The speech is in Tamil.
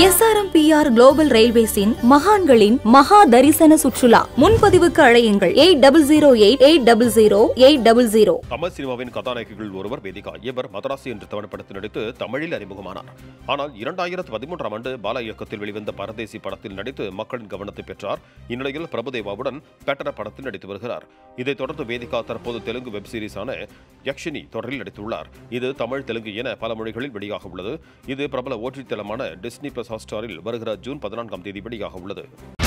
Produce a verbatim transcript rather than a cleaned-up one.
S R M P R global ரயில்வேஸின் மகான்களின் மகா தரிசன சுற்றுலா. முன்பதிவுக்கு அழையுங்கள் eight double zero eight eight double zero eight double zero. Tamil சினிமாவின் கதாநாயகிகள் ஒருவர் வேதிகா. இவர் மதராசி என்ற தமிழ் படத்தில் நடித்து தமிழில் அறிமுகமானார். ஆனால் இரண்டாயிரத்து பதிமூன்றாம் ஆண்டு பாலா இயக்கத்தில் வெளிவந்த பரதேசி படத்தில் நடித்து மக்களின் கவனத்தை பெற்றார். இந்நிலையில் பிரபுதேவாவுடன் பெட்டர படத்தில் நடித்து வருகிறார். இதைத் தொடர்ந்து வேதிகா தற்போது தெலுங்கு வெப் சீரிஸான யக்ஷினி தொடரில் நடித்துள்ளார். இது தமிழ், தெலுங்கு என பல மொழிகளில் வெளியாக உள்ளது. இது பிரபல ஓடிடி தளமான டிஸ்னி பிளஸ் ஹாட்ஸ்டாரில் வருகிற ஜூன் பதினான்காம் தேதி வெளியாக உள்ளது.